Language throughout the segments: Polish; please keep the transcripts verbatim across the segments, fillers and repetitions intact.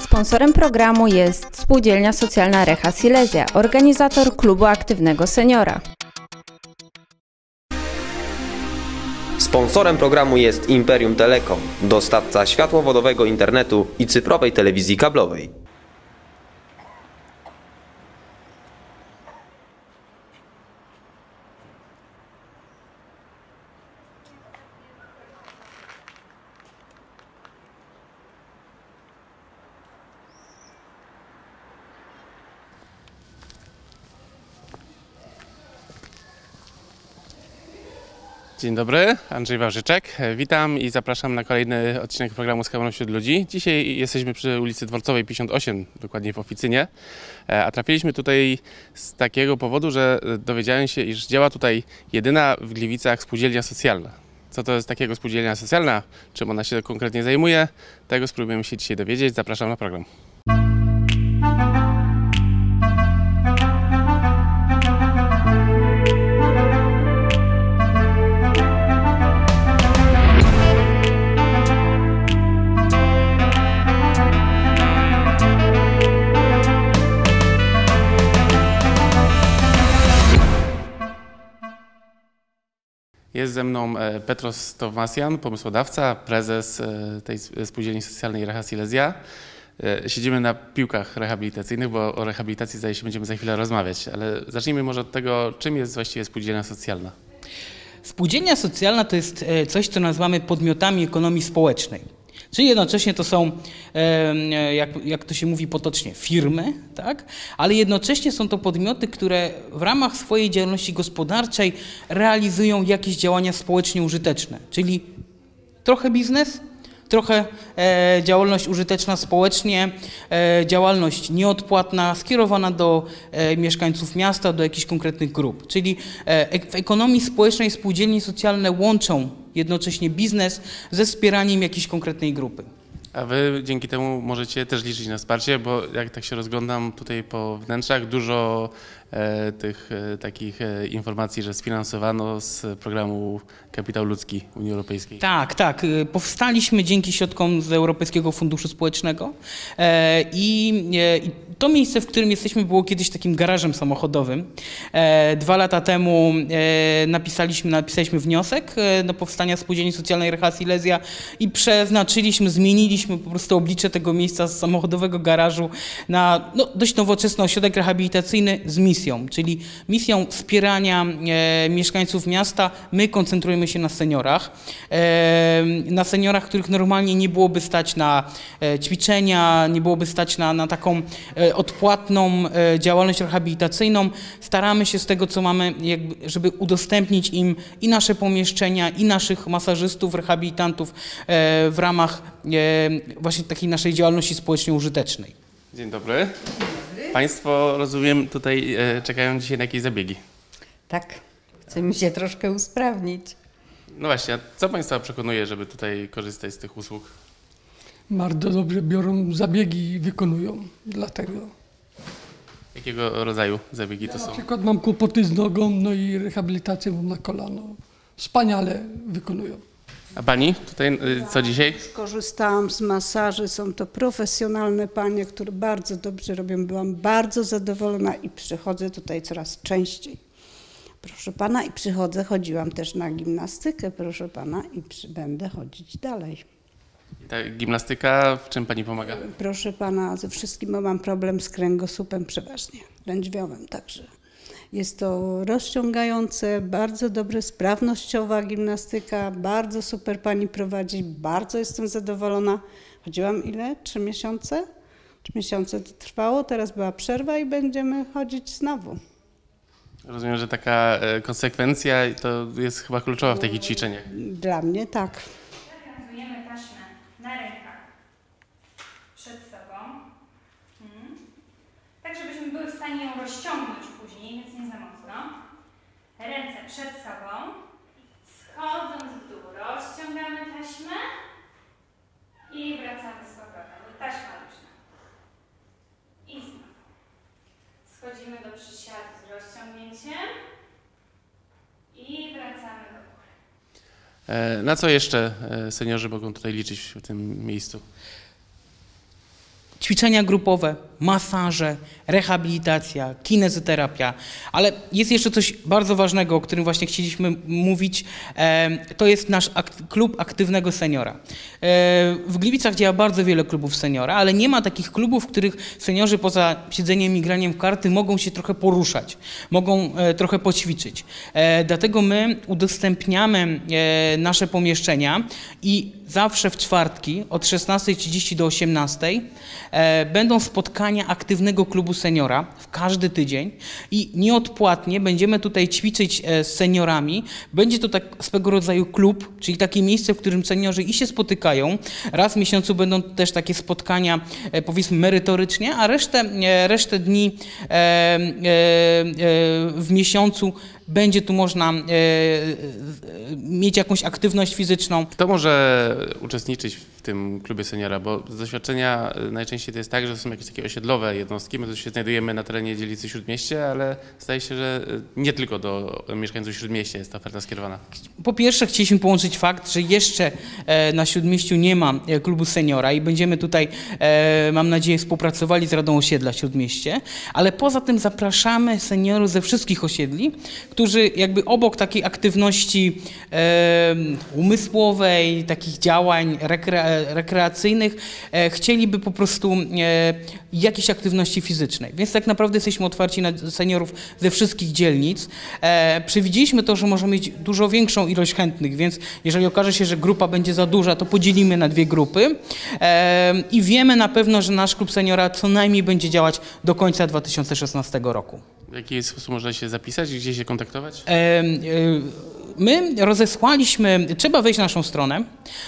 Sponsorem programu jest Spółdzielnia Socjalna Recha Silesia, organizator Klubu Aktywnego Seniora. Sponsorem programu jest Imperium Telekom, dostawca światłowodowego internetu i cyfrowej telewizji kablowej. Dzień dobry, Andrzej Wawrzyczek. Witam i zapraszam na kolejny odcinek programu Z kamerą wśród ludzi. Dzisiaj jesteśmy przy ulicy Dworcowej pięćdziesiąt osiem, dokładnie w Oficynie. A trafiliśmy tutaj z takiego powodu, że dowiedziałem się, iż działa tutaj jedyna w Gliwicach spółdzielnia socjalna. Co to jest takiego spółdzielnia socjalna? Czym ona się konkretnie zajmuje? Tego spróbujemy się dzisiaj dowiedzieć. Zapraszam na program. Jest ze mną Petros Towmasjan, pomysłodawca, prezes tej Spółdzielni Socjalnej Recha Silesia. Siedzimy na piłkach rehabilitacyjnych, bo o rehabilitacji zdaje się będziemy za chwilę rozmawiać, ale zacznijmy może od tego, czym jest właściwie spółdzielnia socjalna. Spółdzielnia socjalna to jest coś, co nazywamy podmiotami ekonomii społecznej. Czyli jednocześnie to są, jak, jak to się mówi potocznie, firmy, tak? Ale jednocześnie są to podmioty, które w ramach swojej działalności gospodarczej realizują jakieś działania społecznie użyteczne, czyli trochę biznes, trochę e, działalność użyteczna społecznie, e, działalność nieodpłatna, skierowana do e, mieszkańców miasta, do jakichś konkretnych grup. Czyli e, w ekonomii społecznej spółdzielnie socjalne łączą jednocześnie biznes ze wspieraniem jakiejś konkretnej grupy. A wy dzięki temu możecie też liczyć na wsparcie, bo jak tak się rozglądam tutaj po wnętrzach, dużo e, tych e, takich e, informacji, że sfinansowano z programu Kapitał Ludzki Unii Europejskiej. Tak, tak. Powstaliśmy dzięki środkom z Europejskiego Funduszu Społecznego e, i, e, i to miejsce, w którym jesteśmy, było kiedyś takim garażem samochodowym. E, dwa lata temu e, napisaliśmy, napisaliśmy wniosek e, do powstania Spółdzielni Socjalnej Recha Silesia i przeznaczyliśmy, zmieniliśmy po prostu oblicze tego miejsca z samochodowego garażu na no, dość nowoczesny ośrodek rehabilitacyjny z misją, czyli misją wspierania e, mieszkańców miasta. My koncentrujemy się na seniorach, e, na seniorach, których normalnie nie byłoby stać na e, ćwiczenia, nie byłoby stać na, na taką e, odpłatną e, działalność rehabilitacyjną. Staramy się z tego, co mamy, jakby, żeby udostępnić im i nasze pomieszczenia, i naszych masażystów, rehabilitantów e, w ramach e, właśnie takiej naszej działalności społecznie użytecznej. Dzień dobry. Państwo, rozumiem, tutaj e, czekają dzisiaj na jakieś zabiegi. Tak, chcemy się troszkę usprawnić. No właśnie, a co Państwa przekonuje, żeby tutaj korzystać z tych usług? Bardzo dobrze biorą zabiegi i wykonują, dlatego. Jakiego rodzaju zabiegi to Ja są? na przykład mam kłopoty z nogą, no i rehabilitację mam na kolano. Wspaniale wykonują. A Pani tutaj y, co dzisiaj? Korzystałam z masaży, są to profesjonalne panie, które bardzo dobrze robią. Byłam bardzo zadowolona i przychodzę tutaj coraz częściej. Proszę pana, i przychodzę, chodziłam też na gimnastykę, proszę pana, i przy, będę chodzić dalej. Ta gimnastyka w czym Pani pomaga? Proszę pana, ze wszystkim, bo mam problem z kręgosłupem przeważnie, lędźwiowym, także jest to rozciągające, bardzo dobre, sprawnościowa gimnastyka, bardzo super pani prowadzi, bardzo jestem zadowolona. Chodziłam ile? Trzy miesiące? Trzy miesiące to trwało, teraz była przerwa i będziemy chodzić znowu. Rozumiem, że taka e, konsekwencja to jest chyba kluczowa w takich ćwiczeniach. Dla mnie tak. Nakazujemy taśmę na rękach przed sobą, hmm. tak żebyśmy były w stanie ją rozciągnąć później, więc nie za mocno. Ręce przed sobą, schodząc w dół, rozciągamy taśmę i wracamy z powrotem. Taśma luźna. I znowu. Schodzimy do przysiadu z rozciągnięciem i wracamy do góry. Na co jeszcze seniorzy mogą tutaj liczyć w tym miejscu? ćwiczenia grupowe, masaże, rehabilitacja, kinezoterapia, ale jest jeszcze coś bardzo ważnego, o którym właśnie chcieliśmy mówić, to jest nasz klub aktywnego seniora. W Gliwicach działa bardzo wiele klubów seniora, ale nie ma takich klubów, w których seniorzy poza siedzeniem i graniem w karty mogą się trochę poruszać, mogą trochę poćwiczyć. Dlatego my udostępniamy nasze pomieszczenia i zawsze w czwartki od szesnastej trzydzieści do osiemnastej będą spotkania aktywnego klubu seniora w każdy tydzień i nieodpłatnie będziemy tutaj ćwiczyć z seniorami. Będzie to tak swego rodzaju klub, czyli takie miejsce, w którym seniorzy i się spotykają. Raz w miesiącu będą też takie spotkania, powiedzmy, merytorycznie, a resztę, resztę dni w miesiącu będzie tu można mieć jakąś aktywność fizyczną. Kto może uczestniczyć w tym klubie seniora? Bo z doświadczenia najczęściej to jest tak, że to są jakieś takie osiedlowe jednostki. My tu się znajdujemy na terenie dzielnicy Śródmieście, ale zdaje się, że nie tylko do mieszkańców Śródmieścia jest ta oferta skierowana. Po pierwsze chcieliśmy połączyć fakt, że jeszcze na Śródmieściu nie ma klubu seniora i będziemy tutaj, mam nadzieję, współpracowali z Radą Osiedla Śródmieście, ale poza tym zapraszamy seniorów ze wszystkich osiedli, którzy jakby obok takiej aktywności e, umysłowej, takich działań rekre, rekreacyjnych e, chcieliby po prostu e, jakiejś aktywności fizycznej. Więc tak naprawdę jesteśmy otwarci na seniorów ze wszystkich dzielnic. E, przewidzieliśmy to, że możemy mieć dużo większą ilość chętnych, więc jeżeli okaże się, że grupa będzie za duża, to podzielimy na dwie grupy e, i wiemy na pewno, że nasz klub seniora co najmniej będzie działać do końca dwa tysiące szesnastego roku. W jaki sposób można się zapisać? Gdzie się kontaktować? E, e, my rozesłaliśmy, trzeba wejść na naszą stronę,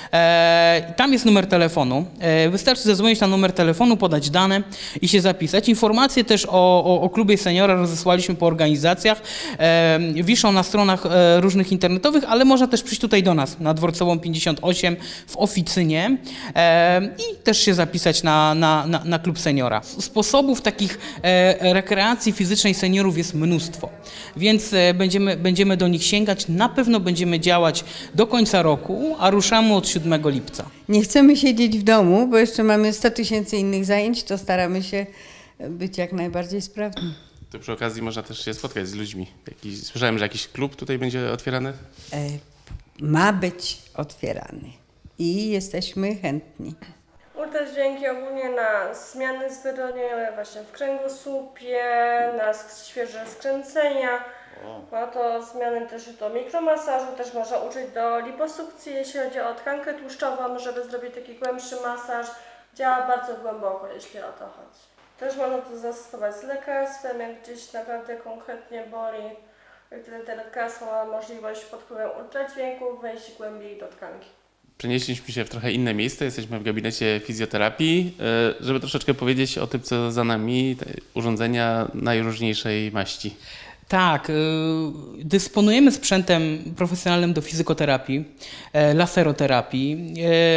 e, tam jest numer telefonu, e, wystarczy zadzwonić na numer telefonu, podać dane i się zapisać. Informacje też o, o, o klubie seniora rozesłaliśmy po organizacjach, e, wiszą na stronach e, różnych internetowych, ale można też przyjść tutaj do nas, na Dworcową pięćdziesiąt osiem w oficynie e, i też się zapisać na, na, na, na klub seniora. Sposobów takich e, rekreacji fizycznej seniorów jest mnóstwo, więc e, będziemy, będziemy do nich sięgać. Na pewno będziemy działać do końca roku, a ruszamy od siódmego lipca. Nie chcemy siedzieć w domu, bo jeszcze mamy sto tysięcy innych zajęć, to staramy się być jak najbardziej sprawni. To przy okazji można też się spotkać z ludźmi. Jakiś, słyszałem, że jakiś klub tutaj będzie otwierany? E, ma być otwierany i jesteśmy chętni. Ultradźwięki ogólnie na zmiany zwyrodnieniowe właśnie w kręgosłupie, na świeże skręcenia. No to zmiany też do mikromasażu, też można użyć do liposukcji, jeśli chodzi o tkankę tłuszczową, żeby zrobić taki głębszy masaż. Działa bardzo głęboko, jeśli o to chodzi. Też można to zastosować z lekarstwem, jak gdzieś naprawdę konkretnie boli. Wtedy te lekarstwo ma możliwość pod wpływem ultradźwięków wejść głębiej do tkanki. Przenieśliśmy się w trochę inne miejsce, jesteśmy w gabinecie fizjoterapii, żeby troszeczkę powiedzieć o tym, co za nami, te urządzenia najróżniejszej maści. Tak, y, dysponujemy sprzętem profesjonalnym do fizykoterapii, e, laseroterapii.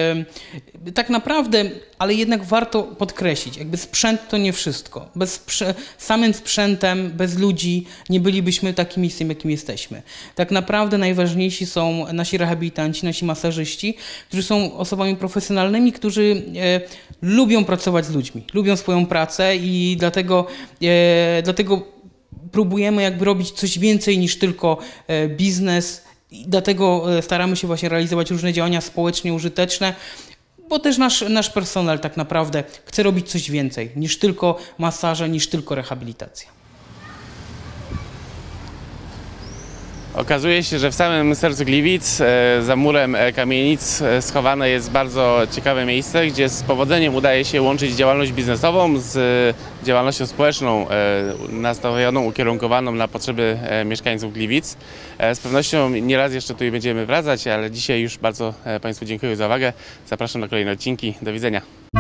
E, tak naprawdę, ale jednak warto podkreślić, jakby sprzęt to nie wszystko. Bez sprze- samym sprzętem, bez ludzi nie bylibyśmy takim miejscem, jakim jesteśmy. Tak naprawdę najważniejsi są nasi rehabilitanci, nasi masażyści, którzy są osobami profesjonalnymi, którzy e, lubią pracować z ludźmi, lubią swoją pracę i dlatego, e, dlatego próbujemy jakby robić coś więcej niż tylko biznes i dlatego staramy się właśnie realizować różne działania społecznie użyteczne, bo też nasz, nasz personel tak naprawdę chce robić coś więcej niż tylko masaże, niż tylko rehabilitacja. Okazuje się, że w samym sercu Gliwic, za murem kamienic, schowane jest bardzo ciekawe miejsce, gdzie z powodzeniem udaje się łączyć działalność biznesową z działalnością społeczną, nastawioną, ukierunkowaną na potrzeby mieszkańców Gliwic. Z pewnością nieraz jeszcze tutaj będziemy wracać, ale dzisiaj już bardzo Państwu dziękuję za uwagę. Zapraszam na kolejne odcinki. Do widzenia.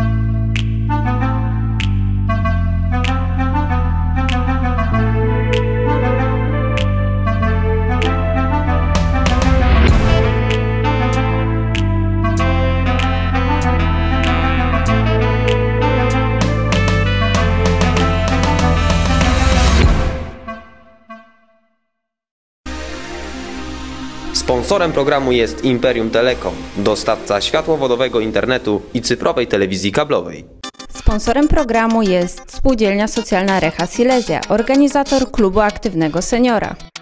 Sponsorem programu jest Imperium Telekom, dostawca światłowodowego internetu i cyfrowej telewizji kablowej. Sponsorem programu jest Spółdzielnia Socjalna Reha Silesia, organizator Klubu Aktywnego Seniora.